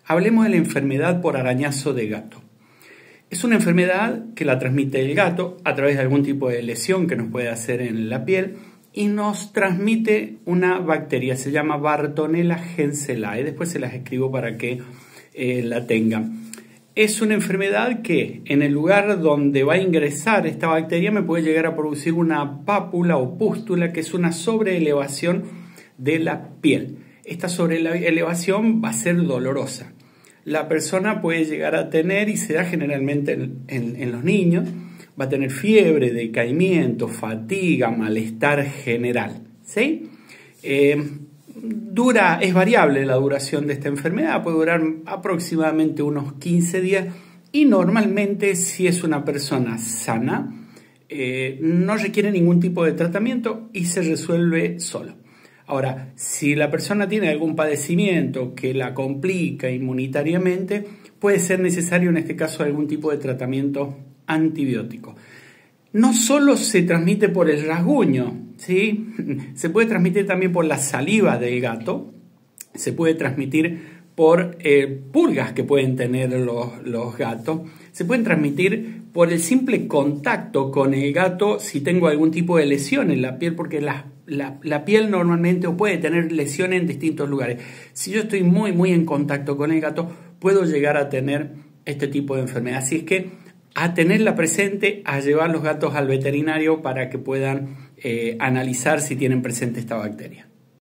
Hablemos de la enfermedad por arañazo de gato. Es una enfermedad que la transmite el gato a través de algún tipo de lesión que nos puede hacer en la piel y nos transmite una bacteria, se llama Bartonella henselae. Después se las escribo para que la tengan. Es una enfermedad que en el lugar donde va a ingresar esta bacteria me puede llegar a producir una pápula o pústula, que es una sobreelevación de la piel. Esta sobreelevación va a ser dolorosa. La persona puede llegar a tener, y se da generalmente en los niños, va a tener fiebre, decaimiento, fatiga, malestar general, ¿sí? Es variable la duración de esta enfermedad, puede durar aproximadamente unos 15 días y normalmente, si es una persona sana, no requiere ningún tipo de tratamiento y se resuelve solo. Ahora, si la persona tiene algún padecimiento que la complica inmunitariamente, puede ser necesario en este caso algún tipo de tratamiento antibiótico. No solo se transmite por el rasguño, ¿sí? Se puede transmitir también por la saliva del gato, se puede transmitir por pulgas que pueden tener los gatos, se pueden transmitir por el simple contacto con el gato si tengo algún tipo de lesión en la piel, porque la piel normalmente puede tener lesiones en distintos lugares. Si yo estoy muy en contacto con el gato, puedo llegar a tener este tipo de enfermedad. Así es que a tenerla presente, a llevar los gatos al veterinario para que puedan analizar si tienen presente esta bacteria.